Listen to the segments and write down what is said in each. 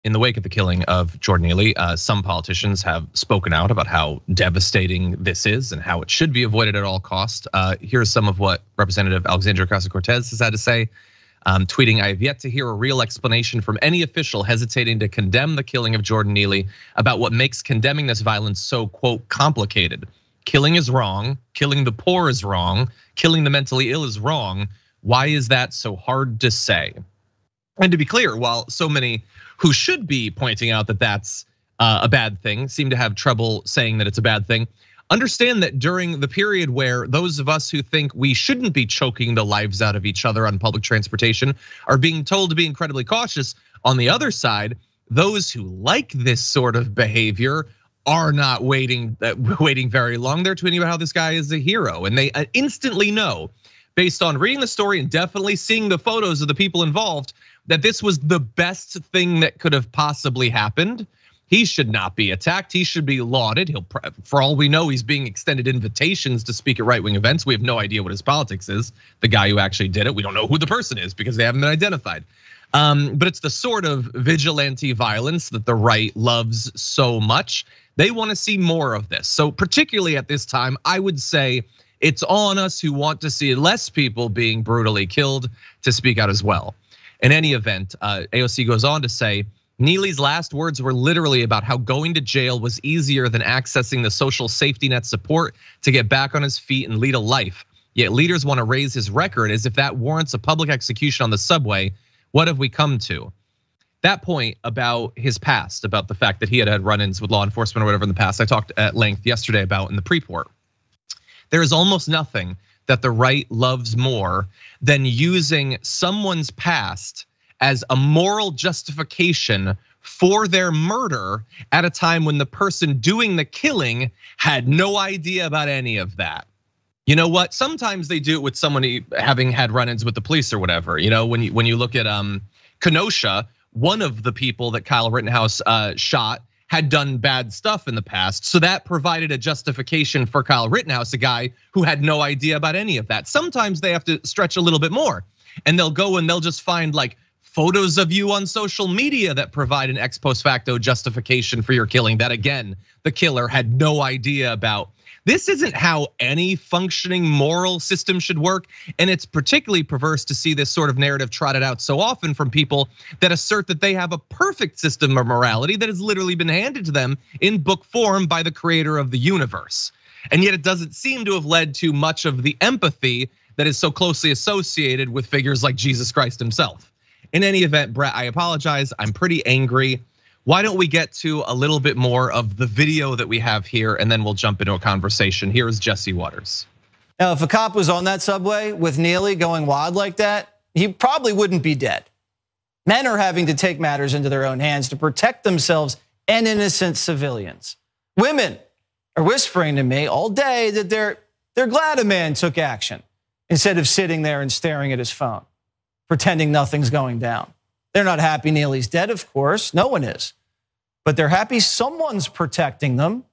in the wake of the killing of Jordan Neely, some politicians have spoken out about how devastating this is and how it should be avoided at all costs. Here's some of what Representative Alexandria Ocasio-Cortez has had to say. Tweeting, "I have yet to hear a real explanation from any official hesitating to condemn the killing of Jordan Neely about what makes condemning this violence so, quote, complicated. Killing is wrong, killing the poor is wrong, killing the mentally ill is wrong. Why is that so hard to say?" And to be clear, while so many who should be pointing out that that's a bad thing seem to have trouble saying that it's a bad thing, understand that during the period where those of us who think we shouldn't be choking the lives out of each other on public transportation are being told to be incredibly cautious, on the other side, those who like this sort of behavior are not waiting very long. They're tweeting about how this guy is a hero, and they instantly know, based on reading the story and definitely seeing the photos of the people involved, that this was the best thing that could have possibly happened. He should not be attacked. He should be lauded. For all we know, he's being extended invitations to speak at right-wing events. We have no idea what his politics is. The guy who actually did it, we don't know who the person is because they haven't been identified. But it's the sort of vigilante violence that the right loves so much. They want to see more of this. So particularly at this time, I would say it's on us who want to see less people being brutally killed to speak out as well. In any event, AOC goes on to say, Neely's last words were literally about how going to jail was easier than accessing the social safety net support to get back on his feet and lead a life. Yet leaders want to raise his record as if that warrants a public execution on the subway. What have we come to? That point about his past, about the fact that he had had run-ins with law enforcement or whatever in the past, I talked at length yesterday about in the pre-port. There is almost nothing that the right loves more than using someone's past as a moral justification for their murder at a time when the person doing the killing had no idea about any of that. You know what? Sometimes they do it with someone having had run-ins with the police or whatever. You know, when you look at Kenosha, one of the people that Kyle Rittenhouse shot had done bad stuff in the past. So that provided a justification for Kyle Rittenhouse, a guy who had no idea about any of that. Sometimes they have to stretch a little bit more, and they'll go and they'll just find like photos of you on social media that provide an ex post facto justification for your killing that, again, the killer had no idea about. This isn't how any functioning moral system should work, and it's particularly perverse to see this sort of narrative trotted out so often from people that assert that they have a perfect system of morality that has literally been handed to them in book form by the creator of the universe. And yet it doesn't seem to have led to much of the empathy that is so closely associated with figures like Jesus Christ himself. In any event, Brett, I apologize, I'm pretty angry. Why don't we get to a little bit more of the video that we have here, and then we'll jump into a conversation. Here is Jesse Waters. Now, if a cop was on that subway with Neely going wild like that, he probably wouldn't be dead. Men are having to take matters into their own hands to protect themselves and innocent civilians. Women are whispering to me all day that they're glad a man took action instead of sitting there and staring at his phone, pretending nothing's going down. They're not happy Neely's dead, of course, no one is. But they're happy someone's protecting them.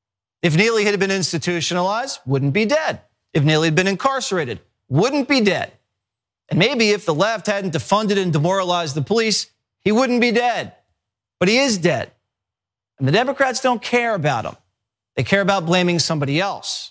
If Neely had been institutionalized, wouldn't be dead. If Neely had been incarcerated, wouldn't be dead. And maybe if the left hadn't defunded and demoralized the police, he wouldn't be dead. But he is dead. And the Democrats don't care about him. They care about blaming somebody else.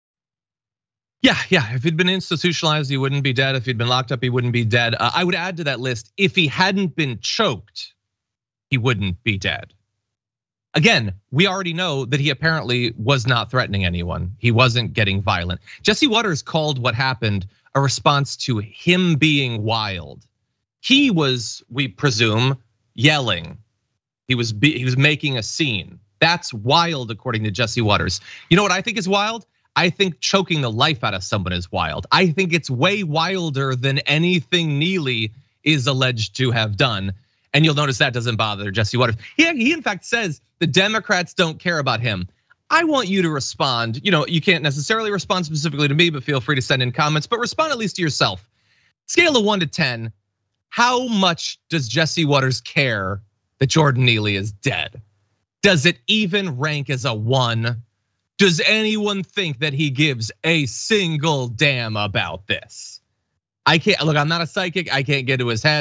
Yeah. If he'd been institutionalized, he wouldn't be dead. If he'd been locked up, he wouldn't be dead. I would add to that list, if he hadn't been choked, he wouldn't be dead. Again, we already know that he apparently was not threatening anyone. He wasn't getting violent. Jesse Waters called what happened a response to him being wild. He was, we presume, yelling. He was making a scene. That's wild, according to Jesse Waters. You know what I think is wild? I think choking the life out of someone is wild. I think it's way wilder than anything Neely is alleged to have done. And you'll notice that doesn't bother Jesse Waters. He in fact says the Democrats don't care about him. I want you to respond. You know, you can't necessarily respond specifically to me, but feel free to send in comments, but respond at least to yourself. Scale of 1 to 10, how much does Jesse Waters care that Jordan Neely is dead? Does it even rank as a 1? Does anyone think that he gives a single damn about this? I can't, look, I'm not a psychic, I can't get to his head.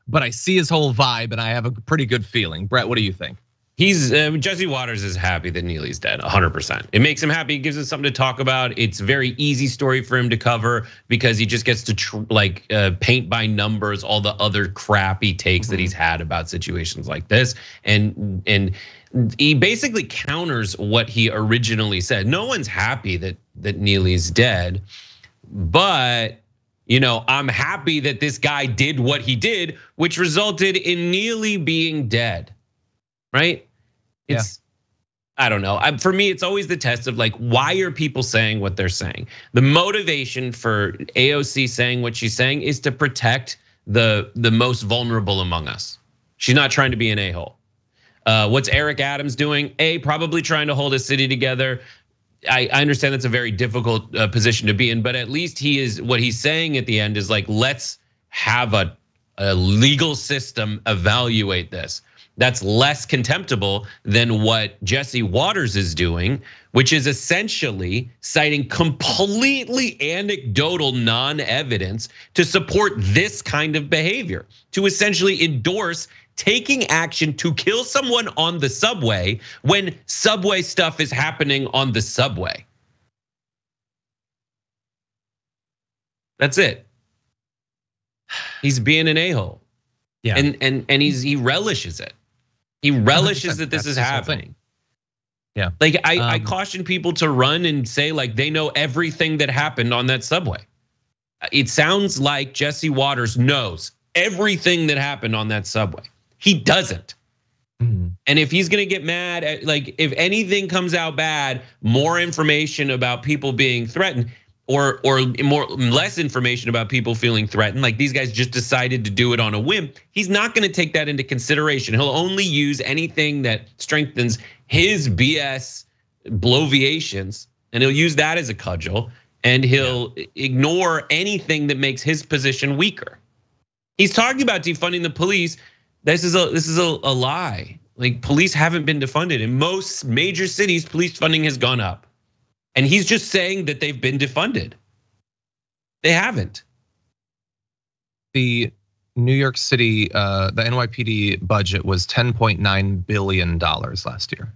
but I see his whole vibe and I have a pretty good feeling. Brett, what do you think? Jesse Waters is happy that Neely's dead, 100%. It makes him happy. It gives us something to talk about. It's a very easy story for him to cover because he just gets to paint by numbers all the other crappy takes that he's had about situations like this, and he basically counters what he originally said. No one's happy that Neely's dead, but I'm happy that this guy did what he did, which resulted in Neely being dead. Right? I don't know. For me, it's always the test of like, why are people saying what they're saying? The motivation for AOC saying what she's saying is to protect the most vulnerable among us. She's not trying to be an a-hole. What's Eric Adams doing? Probably trying to hold his city together. I understand that's a very difficult position to be in, but at least what he's saying at the end is like, let's have a legal system evaluate this. That's less contemptible than what Jesse Waters is doing, which is essentially citing completely anecdotal non-evidence to support this kind of behavior, to essentially endorse taking action to kill someone on the subway when subway stuff is happening on the subway. That's it. He's being an a-hole. Yeah. And he relishes it. He relishes that this is happening. Yeah. Like I caution people to run and say like they know everything that happened on that subway. It sounds like Jesse Waters knows everything that happened on that subway. He doesn't. And if he's gonna get mad at, like, if anything comes out bad, more information about people being threatened, or less information about people feeling threatened, like these guys just decided to do it on a whim, he's not gonna take that into consideration. He'll only use anything that strengthens his BS bloviations, and he'll use that as a cudgel, and he'll ignore anything that makes his position weaker. He's talking about defunding the police. This is a lie. Like, police haven't been defunded. In most major cities, police funding has gone up. And he's just saying that they've been defunded. They haven't. The New York City, the NYPD budget was $10.9 billion last year.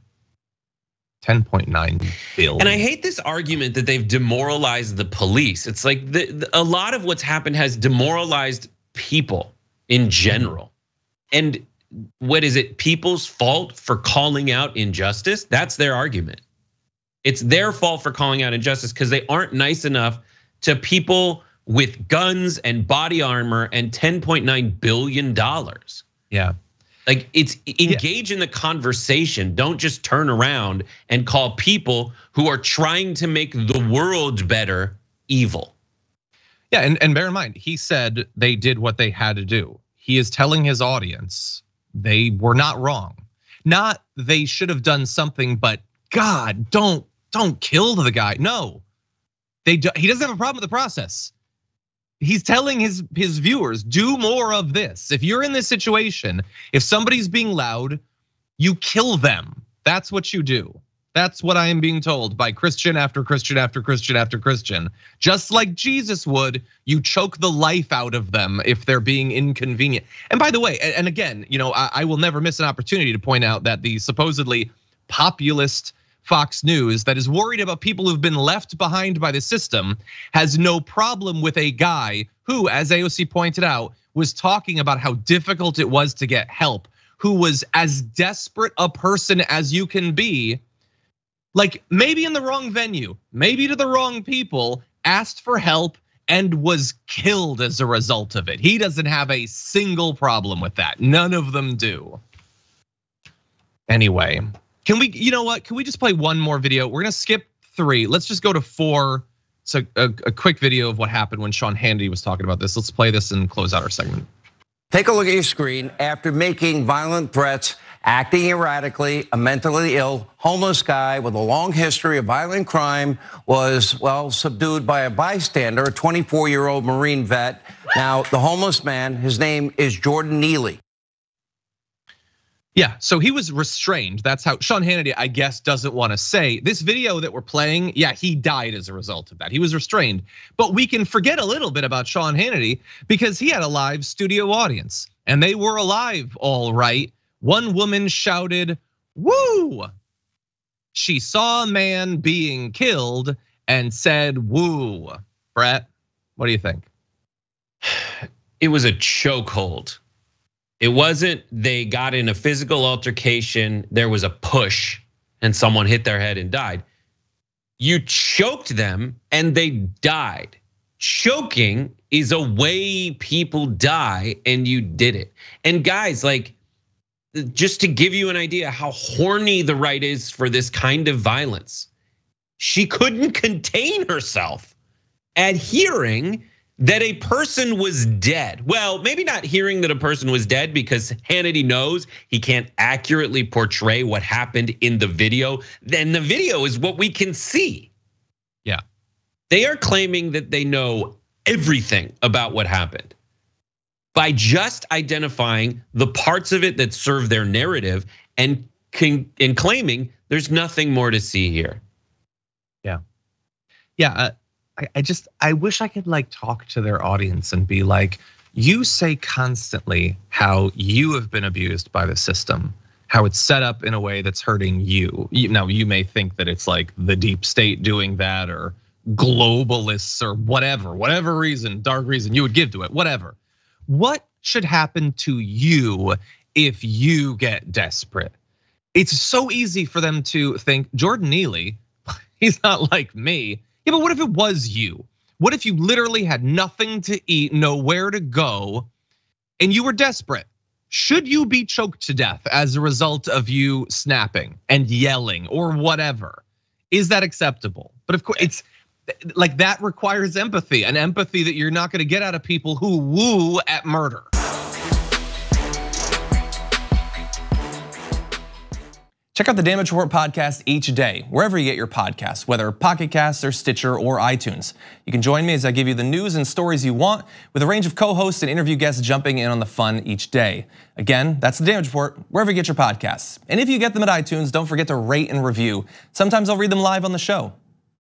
10.9 billion. And I hate this argument that they've demoralized the police. It's like a lot of what's happened has demoralized people in general. And what is it? People's fault for calling out injustice? That's their argument. It's their fault for calling out injustice because they aren't nice enough to people with guns and body armor and $10.9 billion. Yeah. Like, it's engage in the conversation. Don't just turn around and call people who are trying to make the world better evil. Yeah, and bear in mind, he said they did what they had to do. He is telling his audience they were not wrong. Not they should have done something, but God, don't kill the guy. No, he doesn't have a problem with the process. He's telling his viewers, do more of this. If you're in this situation, if somebody's being loud, you kill them. That's what you do. That's what I am being told by Christian after Christian after Christian after Christian. Just like Jesus would, you choke the life out of them if they're being inconvenient. And by the way, and again, I will never miss an opportunity to point out that the supposedly populist Fox News that is worried about people who've been left behind by the system has no problem with a guy who, as AOC pointed out, was talking about how difficult it was to get help, who was as desperate a person as you can be, like maybe in the wrong venue, maybe to the wrong people, asked for help and was killed as a result of it. He doesn't have a single problem with that. None of them do. Anyway, can we, you know what? Can we just play one more video? We're gonna skip 3. Let's just go to 4. So a quick video of what happened when Sean Hannity was talking about this. Let's play this and close out our segment. Take a look at your screen. After making violent threats, acting erratically, a mentally ill, homeless guy with a long history of violent crime was, well, subdued by a bystander, a 24-year-old Marine vet. Now, the homeless man, his name is Jordan Neely. Yeah, so he was restrained. That's how Sean Hannity, I guess, doesn't want to say. This video that we're playing, yeah, he died as a result of that. He was restrained. But we can forget a little bit about Sean Hannity because he had a live studio audience. and they were alive all right. One woman shouted, "Woo!" She saw a man being killed and said, "Woo." Brett, what do you think? It was a chokehold. It wasn't they got in a physical altercation, there was a push, and someone hit their head and died. You choked them and they died. Choking is a way people die, and you did it. And guys, like, just to give you an idea how horny the right is for this kind of violence, she couldn't contain herself at hearing that a person was dead. Well, maybe not hearing that a person was dead, because Hannity knows he can't accurately portray what happened in the video. Then the video is what we can see. Yeah. They are claiming that they know everything about what happened by just identifying the parts of it that serve their narrative and claiming there's nothing more to see here. Yeah. I wish I could like talk to their audience and be like, you say constantly how you have been abused by the system, how it's set up in a way that's hurting you. Now, you may think that it's like the deep state doing that, or globalists, or whatever reason, dark reason you would give to it, whatever. What should happen to you if you get desperate? It's so easy for them to think Jordan Neely, he's not like me. Yeah, but what if it was you? What if you literally had nothing to eat, nowhere to go, and you were desperate? Should you be choked to death as a result of you snapping and yelling or whatever? Is that acceptable? But of course, it's like that requires empathy, an empathy that you're not gonna get out of people who woo at murder. Check out the Damage Report podcast each day, wherever you get your podcasts, whether Pocket Casts or Stitcher or iTunes. You can join me as I give you the news and stories you want, with a range of co-hosts and interview guests jumping in on the fun each day. Again, that's the Damage Report, wherever you get your podcasts. And if you get them at iTunes, don't forget to rate and review. Sometimes I'll read them live on the show.